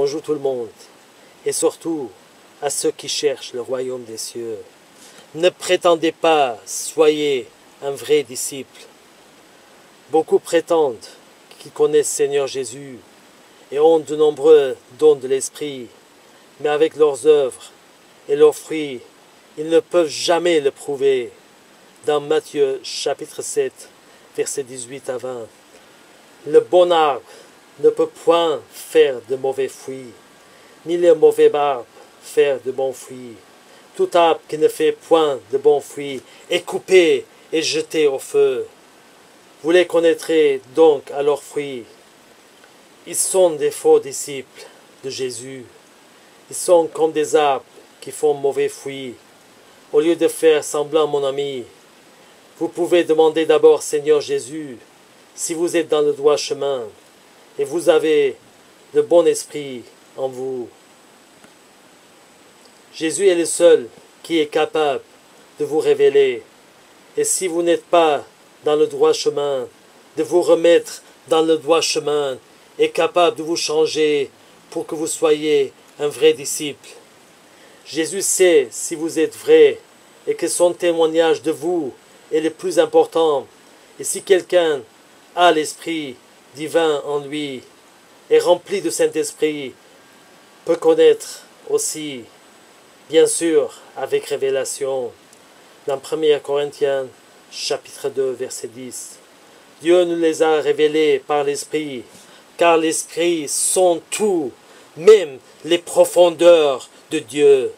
Bonjour tout le monde, et surtout à ceux qui cherchent le royaume des cieux. Ne prétendez pas, soyez un vrai disciple. Beaucoup prétendent qu'ils connaissent Seigneur Jésus et ont de nombreux dons de l'Esprit, mais avec leurs œuvres et leurs fruits, ils ne peuvent jamais le prouver. Dans Matthieu chapitre 7, versets 18 à 20. Le bon arbre ne peut point faire de mauvais fruits, ni le mauvais arbre faire de bons fruits. Tout arbre qui ne fait point de bons fruits est coupé et jeté au feu. Vous les connaîtrez donc à leurs fruits. Ils sont des faux disciples de Jésus. Ils sont comme des arbres qui font mauvais fruits. Au lieu de faire semblant, mon ami, vous pouvez demander d'abord, Seigneur Jésus, si vous êtes dans le droit chemin et vous avez le bon esprit en vous. Jésus est le seul qui est capable de vous révéler. Et si vous n'êtes pas dans le droit chemin, de vous remettre dans le droit chemin et capable de vous changer pour que vous soyez un vrai disciple. Jésus sait si vous êtes vrai et que son témoignage de vous est le plus important. Et si quelqu'un a l'Esprit divin en lui, est rempli de Saint-Esprit, peut connaître aussi, bien sûr, avec révélation, dans 1 Corinthiens, chapitre 2, verset 10. Dieu nous les a révélés par l'Esprit, car l'Esprit sonde tout, même les profondeurs de Dieu.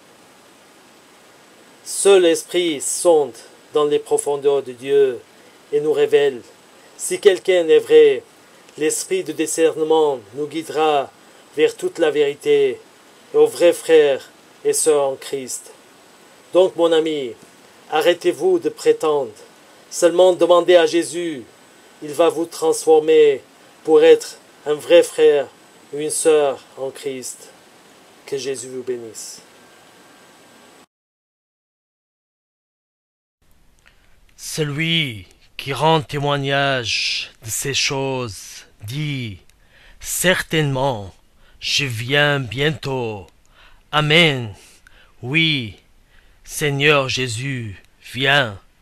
Seul l'Esprit sonde dans les profondeurs de Dieu et nous révèle. Si quelqu'un est vrai, l'Esprit de discernement nous guidera vers toute la vérité et aux vrais frères et sœurs en Christ. Donc, mon ami, arrêtez-vous de prétendre. Seulement demandez à Jésus. Il va vous transformer pour être un vrai frère ou une sœur en Christ. Que Jésus vous bénisse. Celui qui rend témoignage de ces choses dit, certainement, je viens bientôt. Amen. Oui, Seigneur Jésus, viens.